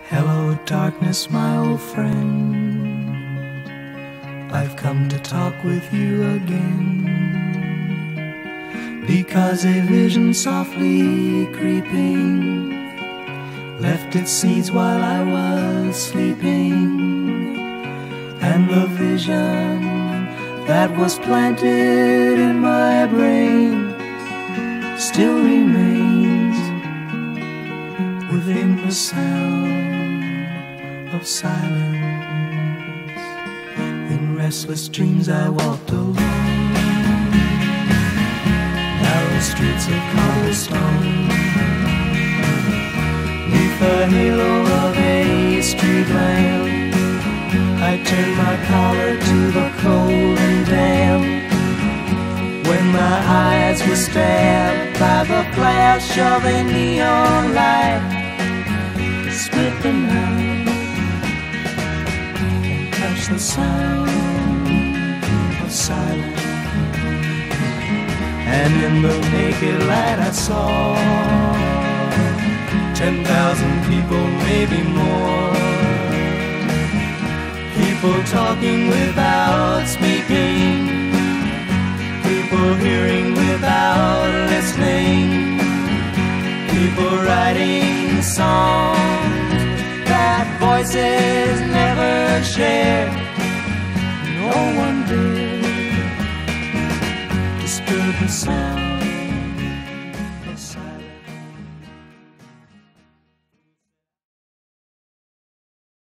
Hello, darkness, my old friend. I've come to talk with you again, because a vision softly creeping left its seeds while I was sleeping, and the vision that was planted in my brain still remains within the sound of silence. In restless dreams I walked alone, narrow streets of cobblestone, neath the halo of a street lamp. I turned my collar to the cold and damp, when my eyes were stabbed by the flash of a neon light. It split the night and touched the sound of silence, and in the naked light I saw 10,000 people, maybe more. People talking without speaking, people hearing without listening, people writing songs that voices never share.